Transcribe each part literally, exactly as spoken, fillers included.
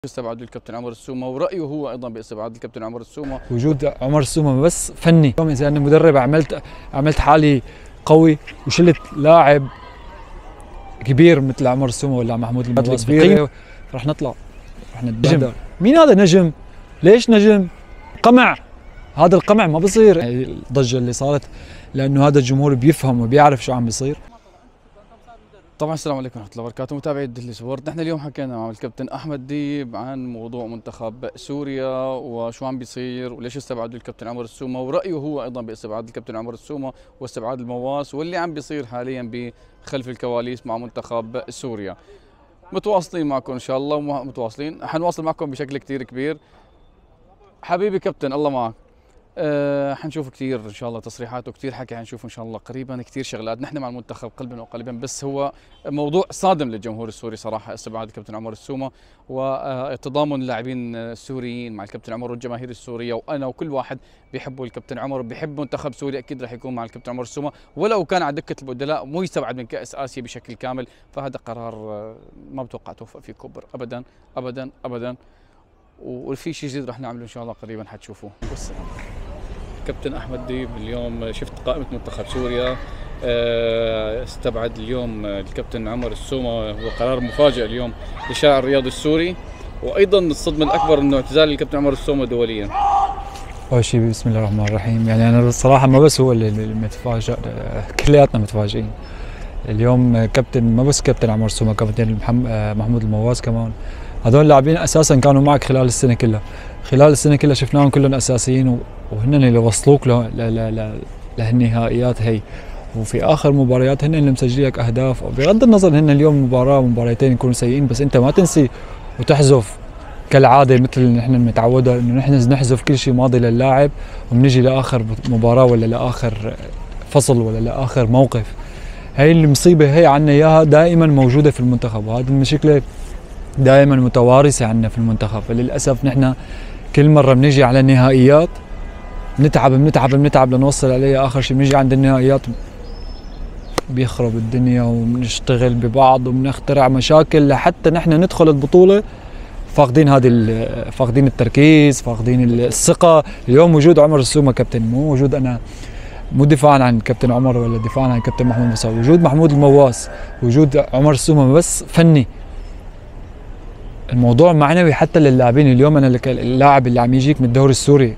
استبعاد الكابتن عمر السومه ورأيه هو ايضا باستبعاد الكابتن عمر السومه. وجود عمر السومه بس فني، اليوم اذا انا مدرب عملت عملت حالي قوي وشلت لاعب كبير مثل عمر السومه ولا محمود المواس كبير رح نطلع رح نتبهدل. مين هذا نجم؟ ليش نجم؟ قمع، هذا القمع ما بصير. الضجه اللي صارت لانه هذا الجمهور بيفهم وبيعرف شو عم بيصير. طبعا السلام عليكم ورحمه الله وبركاته متابعي ديلي سبورت. نحن اليوم حكينا مع الكابتن احمد ديب عن موضوع منتخب سوريا وشو عم بيصير وليش استبعدوا الكابتن عمر السومه ورأيه هو ايضا باستبعاد الكابتن عمر السومه واستبعاد المواس واللي عم بيصير حاليا بخلف الكواليس مع منتخب سوريا. متواصلين معكم ان شاء الله متواصلين، حنواصل معكم بشكل كثير كبير. حبيبي كابتن الله معك. أه حنشوف كثير ان شاء الله تصريحات وكثير حكي حنشوف ان شاء الله قريبا، كثير شغلات. نحن مع المنتخب قلبا وقالبا، بس هو موضوع صادم للجمهور السوري صراحه استبعاد الكابتن عمر السومه وتضامن اللاعبين السوريين مع الكابتن عمر والجماهير السوريه، وانا وكل واحد بيحبوا الكابتن عمر وبيحب منتخب سوريا اكيد رح يكون مع الكابتن عمر السومه، ولو كان على دكه البدلاء مو يستبعد من كاس اسيا بشكل كامل، فهذا قرار ما بتوقع توفق فيه كبر ابدا ابدا ابدا. وفي شيء جديد رح نعمله ان شاء الله قريبا حتشوفوه. والسلام. كابتن احمد ديب، اليوم شفت قائمه منتخب سوريا، استبعد اليوم الكابتن عمر السومه، هو قرار مفاجئ اليوم للشارع الرياضي السوري، وايضا الصدمه الاكبر انه اعتزال الكابتن عمر السومه دوليا. اول شيء بسم الله الرحمن الرحيم، يعني انا بصراحه ما بس هو اللي متفاجئ، كلياتنا متفاجئين. اليوم كابتن ما بس كابتن عمر السومه، كابتن محمود المواس كمان، هذول اللاعبين اساسا كانوا معك خلال السنه كلها، خلال السنه كلها شفناهم كلهم اساسيين وهن اللي وصلوك لهالنهائيات هي، وفي اخر مباريات هن اللي مسجلين لك اهداف. بغض النظر هن اليوم مباراه ومباراتين يكونوا سيئين، بس انت ما تنسي وتحذف كالعاده مثل اللي نحن متعوده انه نحن نحذف كل شيء ماضي للاعب وبنجي لاخر مباراه ولا لاخر فصل ولا لاخر موقف. هي المصيبه هي عنا اياها دائما موجوده في المنتخب، وهذه المشكله دائما متوارثه عندنا في المنتخب. فللاسف نحن كل مره بنجي على النهائيات بنتعب بنتعب بنتعب لنوصل عليها، اخر شيء بنجي عند النهائيات بيخرب الدنيا وبنشتغل ببعض وبنخترع مشاكل لحتى نحن ندخل البطوله فاقدين هذه فاقدين التركيز، فاقدين الثقه. اليوم وجود عمر السومه كابتن، مو وجود انا، مو دفاعا عن الكابتن عمر ولا دفاعا عن الكابتن محمود مساوي، وجود محمود المواس، وجود عمر السومه بس فني. الموضوع معنوي حتى للاعبين. اليوم انا اللاعب اللي عم يجيك من الدوري السوري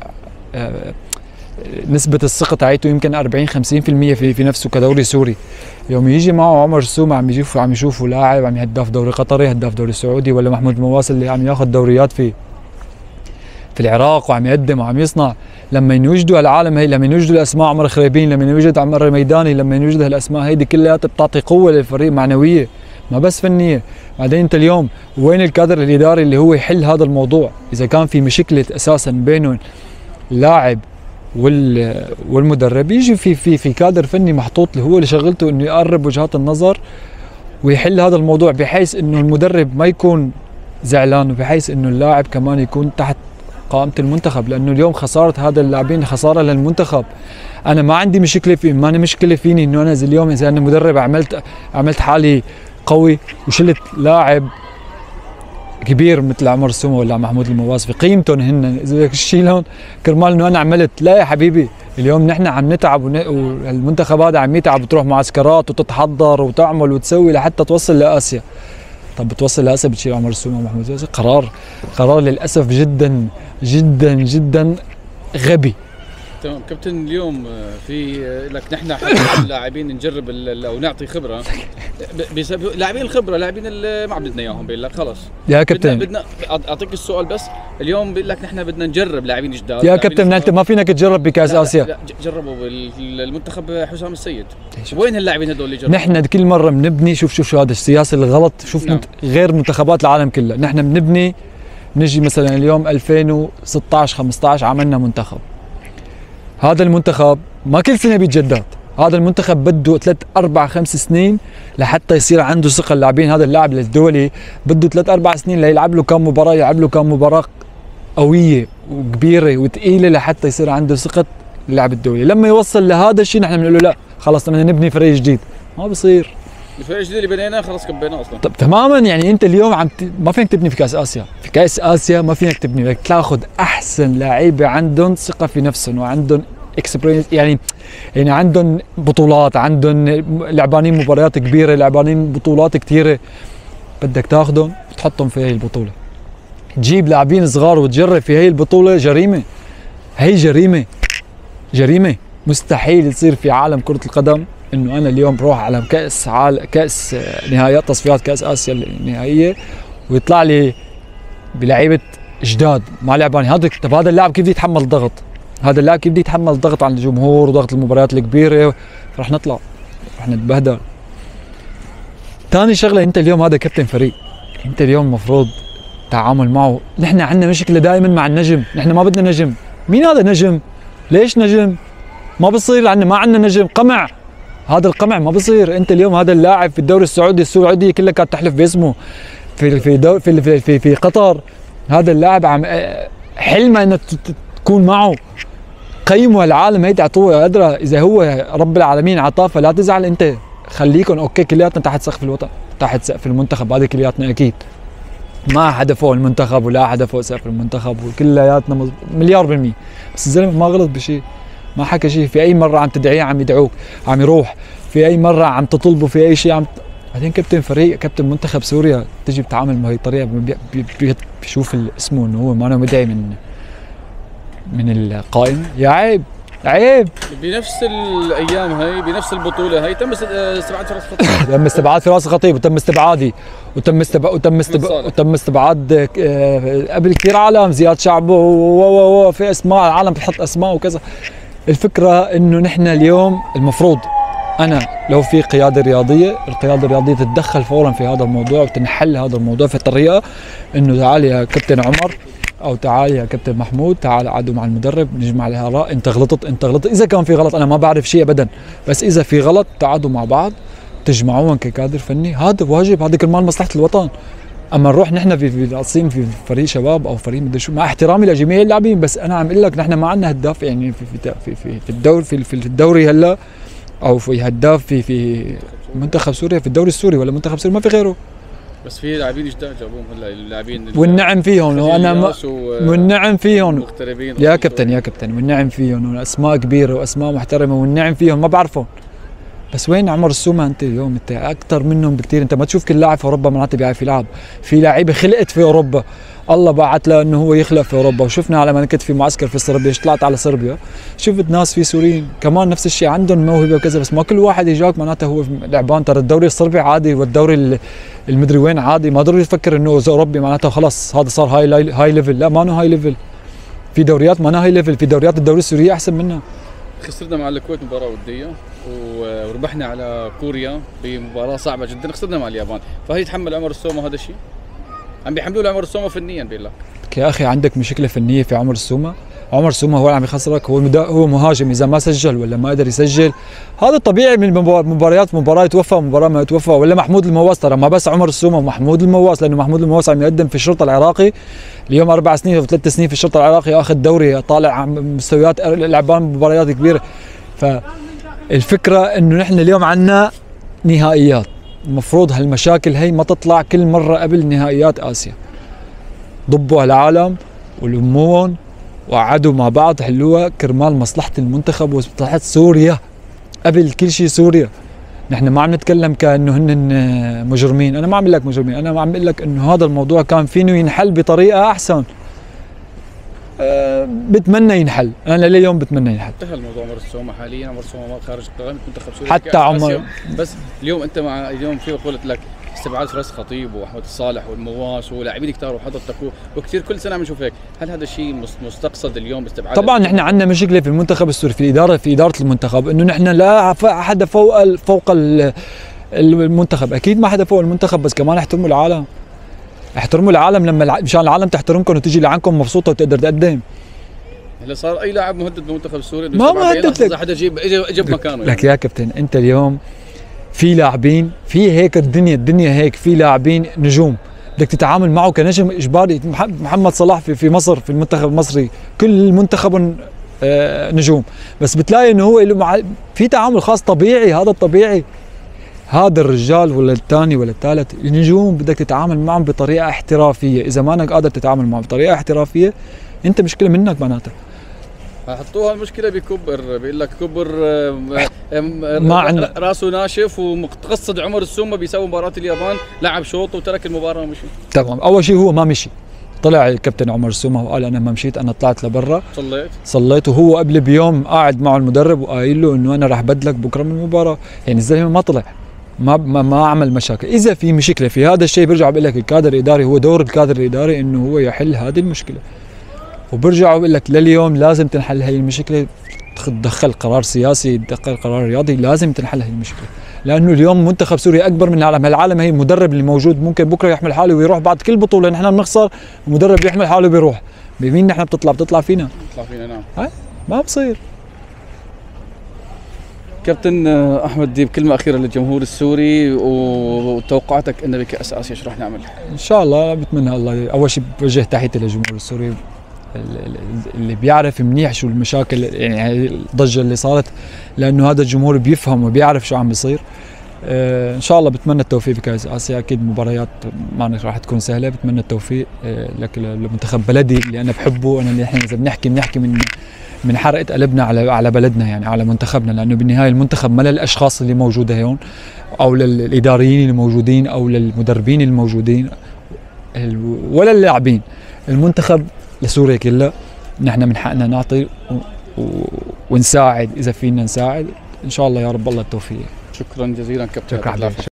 نسبة الثقة تاعته يمكن أربعين خمسين بالمئة في في نفسه كدوري سوري. يوم يجي معه عمر السومه عم يشوفوا عم يشوفوا لاعب عم هداف دوري قطري، هداف دوري سعودي، ولا محمود المواس اللي عم ياخذ دوريات في في العراق وعم يقدم وعم يصنع. لما يوجدوا العالم هي، لما يوجدوا الاسماء عمر خريبين، لما يوجد عمر الميداني، لما يوجد هالاسماء هيدي كلها بتعطي قوة للفريق معنوية ما بس فنية. بعدين انت اليوم وين الكادر الاداري اللي هو يحل هذا الموضوع؟ اذا كان في مشكلة اساسا بينه اللاعب والمدرب، يجي في في في كادر فني محطوط اللي هو اللي شغلته انه يقرب وجهات النظر ويحل هذا الموضوع، بحيث انه المدرب ما يكون زعلان وبحيث انه اللاعب كمان يكون تحت قائمة المنتخب. لانه اليوم خسارة هذا اللاعبين خسارة للمنتخب. انا ما عندي مشكلة في ما أنا مشكلة فيني انه انا اليوم اذا انا مدرب عملت عملت حالي قوي وشلت لاعب كبير مثل عمر السومه ولا محمود المواس في قيمتهم هن، اذا بدك تشيلهم كرمال انه انا عملت. لا يا حبيبي، اليوم نحن عم نتعب والمنتخب هذا عم يتعب وتروح معسكرات وتتحضر وتعمل وتسوي لحتى توصل لاسيا. طب بتوصل لاسيا بتشيل عمر السومه ومحمود المواس؟ قرار قرار للاسف جدا جدا جدا غبي. تمام كابتن، اليوم في لك نحن اللاعبين نجرب او نعطي خبره بسبب لاعبين الخبره، لاعبين اللي ما بدنا اياهم، بيقول لك خلص يا كابتن بدنا, بدنا اعطيك السؤال بس. اليوم بيقول لك نحن بدنا نجرب لاعبين جداد يا كابتن. انت ما فينك تجرب بكاس اسيا. لا جربوا بالمنتخب حسام السيد، وين هاللاعبين هذول اللي جربوا؟ نحن كل مره بنبني، شوف شوف شو هذا السياسه الغلط. شوف نعم. غير منتخبات العالم كلها نحن بنبني، بنجي مثلا اليوم ألفين وستة عشر خمسة عشر عملنا منتخب، هذا المنتخب ما كل سنه بيتجدد، هذا المنتخب بده ثلاث اربع خمس سنين لحتى يصير عنده ثقه. اللاعبين هذا اللاعب الدولي بده ثلاث اربع سنين ليلعب له كم مباراه، يلعب له كم مباراه قويه وكبيره وثقيله لحتى يصير عنده ثقه اللاعب الدولي. لما يوصل لهذا الشيء نحن بنقول له لا خلص بدنا نبني فريق جديد. ما بصير الفريق الجديد اللي بنيناه خلص كبيناه اصلا. طب تماما، يعني انت اليوم عم ت... ما فينك تبني في كاس اسيا، في كاس اسيا ما فينك تبني، بدك تاخذ احسن لعيبه عندهم ثقه في نفسهم وعندهم اكسبيرينس، يعني يعني عندهم بطولات، عندهم لعبانين مباريات كبيره، لعبانين بطولات كثيره، بدك تاخذهم وتحطهم في هي البطوله. تجيب لاعبين صغار وتجرب في هي البطوله جريمه، هي جريمه جريمه مستحيل يصير في عالم كره القدم انه انا اليوم بروح على كاس عال... كاس نهائيات تصفيات كاس اسيا النهائيه ويطلع لي بلعيبه جداد ما لعباني. هذا طب هذا اللاعب كيف بده يتحمل الضغط؟ هذا اللاعب كيف بده يتحمل الضغط عن الجمهور وضغط المباريات الكبيره؟ رح نطلع رح نتبهدل. ثاني شغله، انت اليوم هذا كابتن فريق، انت اليوم المفروض تعامل معه. نحن عندنا مشكله دائما مع النجم، نحن ما بدنا نجم. مين هذا نجم؟ ليش نجم؟ ما بصير، عندنا ما عندنا نجم، قمع. هذا القمع ما بصير. انت اليوم هذا اللاعب في الدوري السعودي، السعوديه كلها كانت تحلف باسمه في في دور في في في, في قطر. هذا اللاعب عم حلمه انك تكون معه. قيموا العالم، هي تعطوه قدره. اذا هو رب العالمين عطاه فلا تزعل انت، خليكم اوكي كلياتنا تحت سقف الوطن، تحت سقف المنتخب، هذا كلياتنا اكيد. ما حدا فوق المنتخب ولا حدا فوق سقف المنتخب، وكلياتنا مليار بالمية. بس الزلمه ما غلط بشيء، ما حكى شيء. في اي مره عم تدعيه عم يدعوك، عم يروح. في اي مره عم تطلبه في اي شيء عم. بعدين كابتن فريق، كابتن منتخب سوريا، تجي بتعامل بهي الطريقه، بيشوف اسمه انه هو ما أنا مدعي من من القائمه. يا عيب عيب. بنفس الايام هي، بنفس البطوله هي، تم استبعاد فراس الخطيب. تم استبعاد فراس الخطيب، وتم استبعادي، وتم استبعاد وتم استبعاد وتم استبعاد قبل كثير عالم، زياد شعبه و في اسماء العالم بتحط اسماء وكذا. الفكره انه نحن اليوم المفروض، انا لو في قياده رياضيه، القياده الرياضيه تتدخل فورا في هذا الموضوع وتنحل هذا الموضوع في الطريقه انه تعال يا كابتن عمر او تعال يا كابتن محمود، تعال قعدوا مع المدرب نجمع الاراء، انت غلطت انت غلطت. اذا كان في غلط انا ما بعرف شيء ابدا، بس اذا في غلط تعالوا مع بعض تجمعوهم ككادر فني، هذا واجب، هذا كرمال مصلحه الوطن. اما نروح نحن في في ناقصين في فريق شباب او فريق مدري شو، مع احترامي لجميع اللاعبين، بس انا عم اقول لك نحن ما عندنا هداف يعني في في في في, في الدوري في, في الدوري هلا، او في هداف في في منتخب سوريا في الدوري السوري ولا منتخب سوريا، ما في غيره. بس في لاعبين جداد جابوهم هلا، اللاعبين والنعم فيهم، وانا ما والنعم فيهم يا كابتن يا كابتن والنعم فيهم، واسماء كبيره واسماء محترمه والنعم فيهم، ما بعرفهم. بس وين عمر السومه؟ انت اليوم انت اكثر منهم بكثير. انت ما تشوف كل لاعب في اوروبا معناته بيعرف يلعب. في لعيبه خلقت في اوروبا، الله بعت له انه هو يخلق في اوروبا. وشفنا على ما كنت في معسكر في صربيا، طلعت على صربيا شفت ناس في سوريين كمان نفس الشيء عندهم موهبه وكذا، بس ما كل واحد يجاك معناته هو لعبان. ترى الدوري الصربي عادي والدوري المدري وين عادي، ما ضروري تفكر انه اذا اوروبي معناته خلص هذا صار هاي هاي ليفل. لا، ما انه هاي ليفل. في دوريات ما انها هاي ليفل، في دوريات الدوري السوريه احسن منها. خسرنا مع الكويت مباراه وديه، وربحنا على كوريا بمباراه صعبه جدا، خسرنا مع اليابان. فهي يتحمل عمر السومه هذا الشيء؟ عم بيحملوا عمر السومه فنيا بيقول لك. يا اخي عندك مشكله فنيه في عمر السومه. عمر السومه هو اللي عم يخسرك، هو هو مهاجم، اذا ما سجل ولا ما قدر يسجل هذا طبيعي من المباريات، مباراه يتوفى ومباراه ما يتوفى. ولا محمود المواس، ترى ما بس عمر السومه ومحمود المواس، لانه محمود المواس عم يقدم في الشرطه العراقي اليوم اربع سنين او ثلاث سنين في الشرطه العراقي، اخذ دوري، طالع مستويات لعبان مباريات كبيره. فالفكره انه نحن اليوم عندنا نهائيات، المفروض هالمشاكل هي ما تطلع كل مره قبل نهائيات اسيا. ضبوا العالم ولموهم وقعدوا مع بعض حلوها كرمال مصلحه المنتخب ومصلحه سوريا قبل كل شيء. سوريا نحن ما عم نتكلم كانه هن مجرمين، انا ما عم اقول لك مجرمين، انا عم اقول لك انه هذا الموضوع كان فينه ينحل بطريقه احسن. أه بتمنى ينحل، انا لليوم بتمنى ينحل. انتهى الموضوع عمر السومه حاليا، عمر السومه خارج قائمه منتخب سوريا حتى عمر. بس اليوم انت مع اليوم في قلت لك استبعاد فراس خطيب واحمد الصالح والمواس ولاعبين كثار وحضرتك وكثير كل سنه عم نشوف هيك، هل هذا الشيء مستقصد اليوم باستبعاد؟ طبعا نحن عندنا مشكله في المنتخب السوري، في الاداره في اداره المنتخب، انه نحن لا حدا فوق فوق المنتخب. اكيد ما حدا فوق المنتخب، بس كمان احترموا العالم، احترموا العالم لما مشان العالم تحترمكم وتجي لعندكم مبسوطه وتقدر تقدم. هلا صار اي لاعب مهدد بالمنتخب السوري، ما مهدد لك، حدا يجيب اجى بمكانه لك يا كابتن. انت اليوم في لاعبين، في هيك الدنيا الدنيا هيك، في لاعبين نجوم بدك تتعامل معه كنجم اجباري. محمد صلاح في في مصر في المنتخب المصري كل منتخب نجوم، بس بتلاقي انه هو له في تعامل خاص طبيعي. هذا الطبيعي، هذا الرجال ولا الثاني ولا الثالث النجوم بدك تتعامل معهم بطريقه احترافيه، اذا ما انك قادر تتعامل معهم بطريقه احترافيه انت مشكله منك معناتها. حطوها المشكله بكبر، بيقول لك كبر ما عندنا راسه ناشف ومتقصد. عمر السومه بيساوي مباراه اليابان لعب شوط وترك المباراه ومشي. تمام، اول شيء هو ما مشي، طلع الكابتن عمر السومه وقال انا ما مشيت، انا طلعت لبرا صليت صليت، وهو قبل بيوم قاعد معه المدرب وقايل له انه انا راح بدلك بكره من المباراه. يعني الزلمه ما طلع، ما ما, ما عمل مشاكل. اذا في مشكله في هذا الشيء برجع بقول لك الكادر الاداري، هو دور الكادر الاداري انه هو يحل هذه المشكله، وبرجع بقول لك لليوم لازم تنحل هي المشكله. تدخل قرار سياسي، تدخل قرار رياضي، لازم تنحل هي المشكله، لانه اليوم منتخب سوريا اكبر من العالم. العالم هي المدرب اللي موجود ممكن بكره يحمل حاله ويروح بعد كل بطوله نحن بنخسر، المدرب بيحمل حاله وبيروح. بمين نحن بتطلع؟ بتطلع فينا بتطلع فينا نعم. هاي ما بصير. كابتن احمد ديب، كلمه اخيره للجمهور السوري وتوقعاتك انه بكاس اسيا شو راح نعمل؟ ان شاء الله بتمنى الله. اول شيء بوجه تحياتي للجمهور السوري اللي بيعرف منيح شو المشاكل، يعني الضجه اللي صارت، لانه هذا الجمهور بيفهم وبيعرف شو عم بيصير. آه ان شاء الله بتمنى التوفيق بكاس اسيا. اكيد مباريات ما راح تكون سهله، بتمنى التوفيق آه لك لمنتخب بلدي اللي انا بحبه. انا اللي احنا اذا بنحكي بنحكي من من حرقه قلبنا على على بلدنا، يعني على منتخبنا، لانه بالنهايه المنتخب ما للاشخاص اللي موجوده هون او للاداريين اللي موجودين او للمدربين الموجودين ولا اللاعبين. المنتخب لسوريا كلها. نحن من حقنا نعطي ونساعد اذا فينا نساعد. ان شاء الله يا رب الله التوفيق. شكرا جزيلا كابتن. شكرا.